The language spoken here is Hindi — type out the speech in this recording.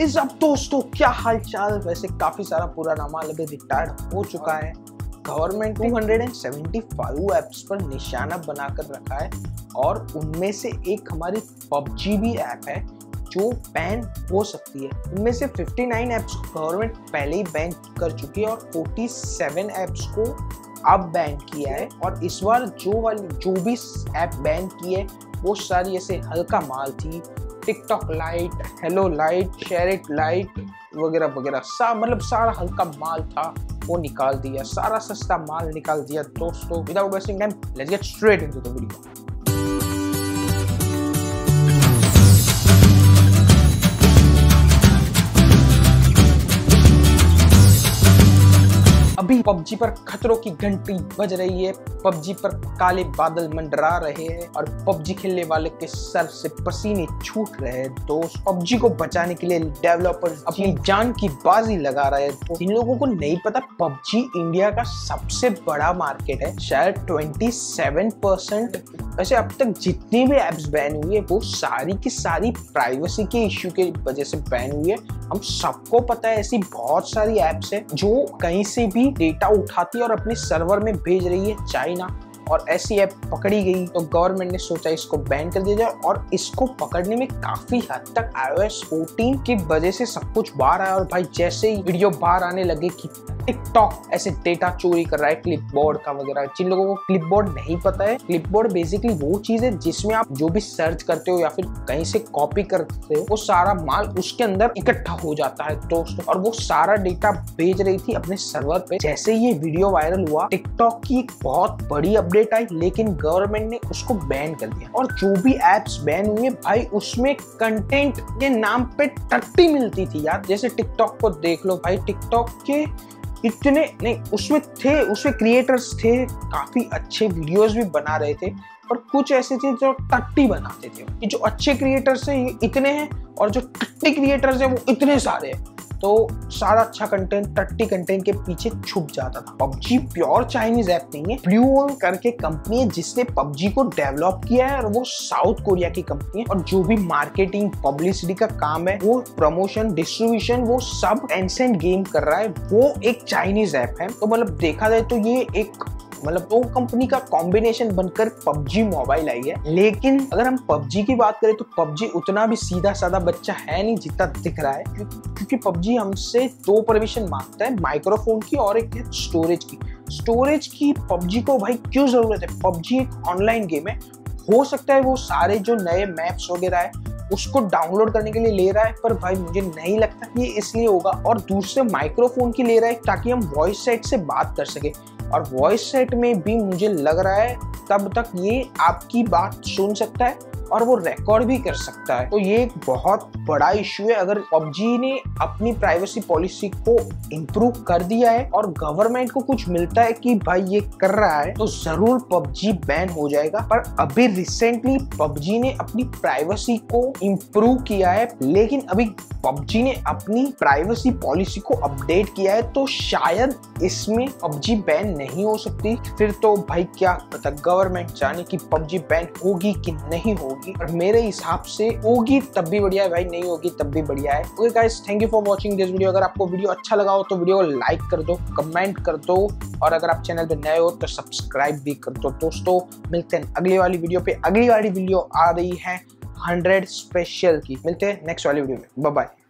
इस अब दोस्तों क्या हाल चाल। वैसे काफी सारा पुराना माल अभी रिटायर्ड हो चुका है। गवर्नमेंट 275 ऐप्स पर निशाना बनाकर रखा है और उनमें से एक हमारी पबजी भी ऐप है जो बैन हो सकती है। उनमें से 59 ऐप्स को गवर्नमेंट पहले ही बैन कर चुकी है और 47 ऐप्स को अब बैन किया है। और इस बार जो भी ऐप बैन की है वो सारी ऐसे हल्का माल थी। TikTok light, hello light, share it light वगैरह वगैरह मतलब सारा हल्का माल था वो निकाल दिया, सारा सस्ता माल निकाल दिया। दोस्तों without wasting time let's get straight into the video. अभी पबजी पर खतरों की घंटी बज रही है, पबजी पर काले बादल मंडरा रहे हैं और पबजी खेलने वाले के सर से पसीने छूट रहे हैं। दोस्त पबजी को बचाने के लिए डेवलपर्स अपनी जान की बाजी लगा रहे हैं। तो इन लोगों को नहीं पता पबजी इंडिया का सबसे बड़ा मार्केट है, शायद 27%। वैसे अब तक जितनी भी एप्स बैन हुई है वो सारी की सारी प्राइवेसी के इश्यू के वजह से बैन हुई है। हम सबको पता है ऐसी बहुत सारी एप्स है जो कहीं से भी डेटा उठाती है और अपने सर्वर में भेज रही है चाइना, और ऐसी ऐप पकड़ी गई तो गवर्नमेंट ने सोचा इसको बैन कर दिया जाए। और इसको पकड़ने में काफी हद तक iOS 14 की वजह से सब कुछ बाहर आया। और भाई जैसे ही वीडियो बाहर आने लगे कि टिकटॉक ऐसे डेटा चोरी कर रहा है क्लिपबोर्ड का वगैरह, जिन लोगों को क्लिपबोर्ड नहीं पता है, क्लिपबोर्ड बेसिकली वो चीज है जिसमें आप जो भी सर्च करते हो या फिर कहीं से कॉपी करते हो वो सारा माल उसके अंदर इकट्ठा हो जाता है दोस्तों। और वो सारा डेटा भेज रही थी अपने सर्वर पे। जैसे ये वीडियो वायरल हुआ टिकटॉक की एक बहुत बड़ी अपडेट आई, लेकिन गवर्नमेंट ने उसको बैन कर दिया। और जो भी एप्स बैन हुए भाई उसमें कंटेंट के नाम पे टट्टी मिलती थी यार। जैसे टिकटॉक को देख लो भाई, टिकटॉक के इतने नहीं उसमें क्रिएटर्स थे, काफी अच्छे वीडियोस भी बना रहे थे, और कुछ ऐसे थे जो टट्टी बनाते थे। ये जो अच्छे क्रिएटर्स हैं ये इतने हैं और जो टट्टी क्रिएटर्स हैं वो इतने सारे हैं। तो सारा अच्छा कंटेंट टट्टी कंटेंट के पीछे छुप जाता था। पबजी प्योर चाइनीज ऐप नहीं है, ब्लूहोल करके कंपनी है जिसने पबजी को डेवलप किया है, और वो साउथ कोरिया की कंपनी है। और जो भी मार्केटिंग पब्लिसिटी का काम है, वो प्रमोशन डिस्ट्रीब्यूशन, वो सब टेंसेंट गेम कर रहा है। वो एक चाइनीज ऐप है। तो मतलब देखा जाए तो ये एक दो कंपनी का कॉम्बिनेशन बनकर पबजी मोबाइल आई है। लेकिन अगर हम पबजी की बात करें तो पबजी उतना भी सीधा साधा बच्चा है नहीं जितना दिख रहा है, क्योंकि पबजी हमसे दो परमिशन मांगता है, माइक्रोफोन की और एक है स्टोरेज की। पबजी को भाई क्यों जरूरत है? पबजी एक ऑनलाइन गेम है। हो सकता है वो सारे जो नए मैप्स वगैरह है उसको डाउनलोड करने के लिए ले रहा है, पर भाई मुझे नहीं लगता ये इसलिए होगा। और दूसरे माइक्रोफोन की ले रहा है ताकि हम वॉइस सेट से बात कर सके, और वॉइस सेट में भी मुझे लग रहा है तब तक ये आपकी बात सुन सकता है और वो रिकॉर्ड भी कर सकता है। तो ये एक बहुत बड़ा इश्यू है। अगर पबजी ने अपनी प्राइवेसी पॉलिसी को इम्प्रूव कर दिया है और गवर्नमेंट को कुछ मिलता है कि भाई ये कर रहा है तो जरूर पबजी बैन हो जाएगा। पर अभी रिसेंटली पबजी ने अपनी प्राइवेसी को इम्प्रूव किया है, लेकिन अभी पबजी ने अपनी प्राइवेसी पॉलिसी को अपडेट किया है, तो शायद इसमें पबजी बैन नहीं हो सकती। फिर तो भाई क्या पता, गवर्नमेंट जाने की पबजी बैन होगी कि नहीं होगी। और मेरे हिसाब से होगी तब भी बढ़िया है भाई, नहीं होगी तब भी बढ़िया है। Okay guys, thank you for watching this video. अगर आपको वीडियो अच्छा लगा हो तो वीडियो को लाइक कर दो, कमेंट कर दो, और अगर आप चैनल पे नए हो तो सब्सक्राइब भी कर दो। दोस्तों मिलते हैं अगली वाली वीडियो पे। अगली वाली वीडियो आ रही है 100 स्पेशल की। मिलते हैं नेक्स्ट वाली वीडियो में। Bye bye.